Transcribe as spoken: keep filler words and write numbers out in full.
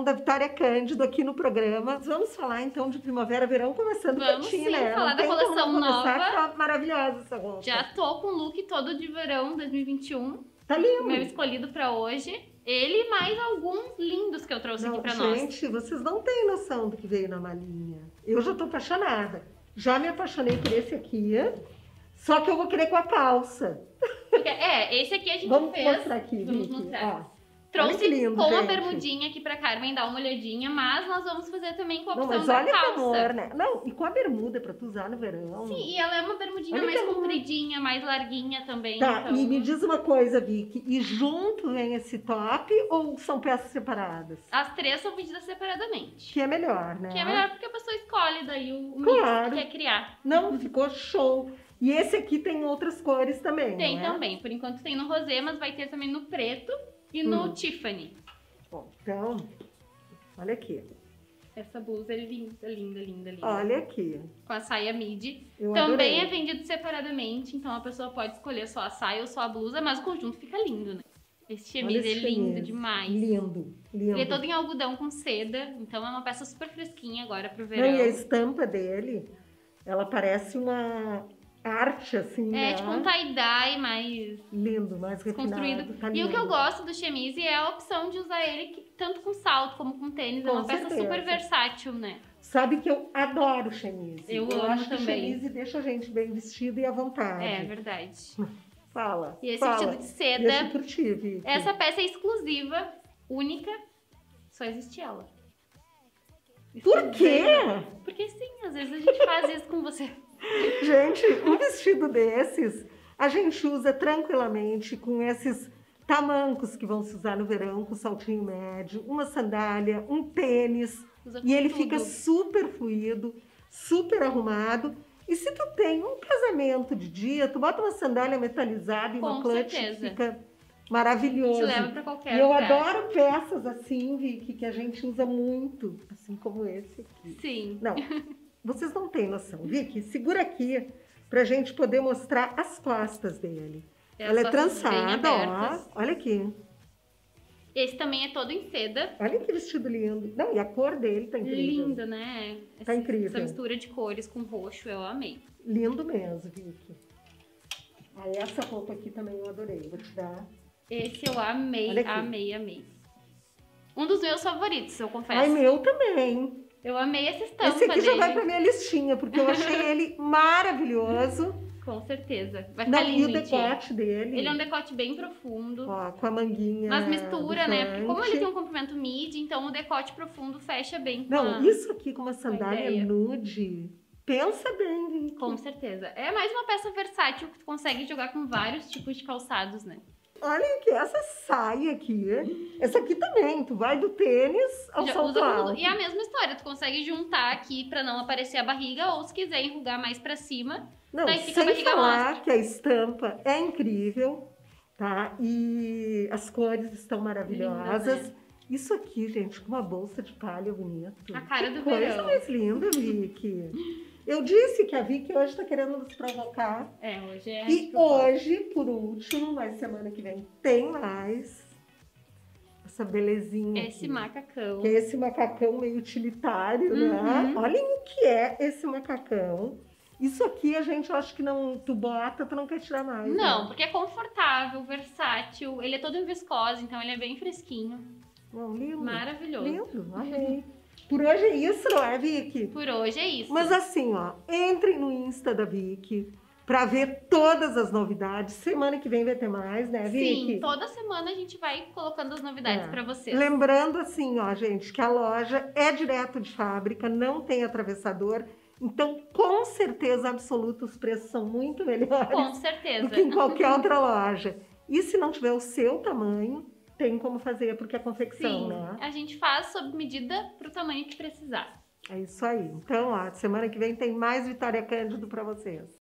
verão da Vitória Cândido aqui no programa. Vamos falar então de primavera, verão, começando Vamos por ti, sim, né? falar Não da tem coleção como não começar, nova. tá maravilhosa essa roupa. Já tô com o look todo de verão dois mil e vinte e um. Tá lindo. Meu escolhido pra hoje. Ele e mais alguns lindos que eu trouxe Não, aqui pra nós. gente, vocês não têm noção do que veio na malinha. Eu já tô apaixonada. Já me apaixonei por esse aqui, só que eu vou querer com a calça. Porque, é, esse aqui a gente Vamos fez. mostrar aqui, Vamos Vicky. mostrar. Ó. Trouxe Olha que lindo, com a gente. bermudinha aqui pra Carmen dar uma olhadinha, mas nós vamos fazer também com a Não, opção mas da olha que calça. amor, né? Não, e com a bermuda pra tu usar no verão. Sim, e ela é uma bermudinha Olha mais que amor. compridinha, mais larguinha também. Tá, então... e me diz uma coisa, Vicky, e junto vem esse top ou são peças separadas? As três são vendidas separadamente. Que é melhor, né? Que é melhor porque a pessoa escolhe daí o, o Claro. mix que quer criar. Não, ficou show. E esse aqui tem outras cores também, Tem não é? também, por enquanto tem no rosé, mas vai ter também no preto e no Hum. Tiffany. Bom, então, olha aqui. Essa blusa é linda, linda, linda, linda. Olha aqui. Com a saia midi. Eu Também adorei. é vendido separadamente, então a pessoa pode escolher só a saia ou só a blusa, mas o conjunto fica lindo, né? Esse Olha chemise é esse lindo chemise. demais. Lindo, lindo. Ele é todo em algodão com seda, então é uma peça super fresquinha agora pro Não, verão. e a estampa dele, ela parece uma arte, assim, É né? tipo um tie-dye mais Lindo, mais refinado. construído. Tá E lindo. o que eu gosto do chemise é a opção de usar ele que- tanto com salto como com tênis. é Com uma peça certeza. super versátil, né? Sabe que eu adoro chemise. Eu eu amo acho que também. chemise deixa a gente bem vestido e à vontade. É verdade. Fala. E esse fala. vestido de seda, Deixa por ti, Vicky. essa peça é exclusiva, única, só existe ela. Por quê? Porque sim, às vezes a gente faz isso com você. Gente, um vestido desses a gente usa tranquilamente com esses tamancos que vão se usar no verão, com saltinho médio, uma sandália, um tênis. Usa com E ele tudo. fica super fluido, super arrumado. E se tu tem um casamento de dia, tu bota uma sandália metalizada e Com uma clutch, certeza. fica maravilhoso. Te leva pra qualquer E eu lugar. adoro peças assim, Vicky, que a gente usa muito, assim como esse aqui. Sim. Não, vocês não têm noção. Vicky, segura aqui pra gente poder mostrar as costas dele. Tem Ela as é costas bem trançada, ó. abertas. Olha aqui. Esse também é todo em seda. Olha que vestido lindo. Não, e a cor dele tá incrível. Lindo, né? Tá Essa- incrível. Essa mistura de cores com roxo, eu amei. Lindo mesmo, Vicky. Aí essa roupa aqui também eu adorei. Vou te dar. Esse eu amei, Olha aqui. amei, amei. Um dos meus favoritos, eu confesso. Ai, meu também. Eu amei essa estampa Esse aqui dele. já vai pra minha listinha, porque eu achei ele maravilhoso. Com certeza. Vai Não, ficar e lindo, o em ti. decote dele. Ele é um decote bem profundo. Ó, com a manguinha. Mas mistura, né? Porque como ele tem um bufante. comprimento midi, então o decote profundo fecha bem com Não, a... isso aqui com uma sandália ideia. nude. Pensa bem, Vicky. Com certeza. É mais uma peça versátil que tu consegue jogar com vários tipos de calçados, né? Olha que essa saia aqui. Essa aqui também. Tu vai do tênis ao Já salto usa com- alto. E a mesma história, tu consegue juntar aqui pra não aparecer a barriga, ou se quiser enrugar mais pra cima. Não, Daí fica a sem barriga falar mostra. que a estampa é incrível, tá? E as cores estão maravilhosas. Lindas, né? Isso aqui, gente, com uma bolsa de palha bonita. A cara Que do coisa verão. mais linda, Vicky. Eu disse que a Vicky hoje tá querendo nos provocar. É, hoje é... E hoje, por último, mas semana que vem tem mais. Essa belezinha Esse aqui. macacão. Que é esse macacão meio utilitário, né? Uhum. Olhem o que é esse macacão. Isso aqui a gente, eu acho que não, tu bota, tu não quer tirar mais. Não, né? porque é confortável, versátil, ele é todo em viscose, então ele é bem fresquinho. Não, lindo. Maravilhoso. Lindo, amei. Por hoje é isso, não é, Vicky? Por hoje é isso. Mas assim, ó, entrem no Insta da Vicky pra ver todas as novidades. Semana que vem vai ter mais, né, Vicky? Sim, toda semana a gente vai colocando as novidades É. pra vocês. Lembrando assim, ó, gente, que a loja é direto de fábrica, não tem atravessador. Então, com certeza absoluta, os preços são muito melhores Com certeza. do que em qualquer outra loja. E se não tiver o seu tamanho, tem como fazer, porque é confecção, Sim, né? a gente faz sob medida pro tamanho que precisar. É isso aí. Então, ó, semana que vem tem mais Vitória Cândido para vocês.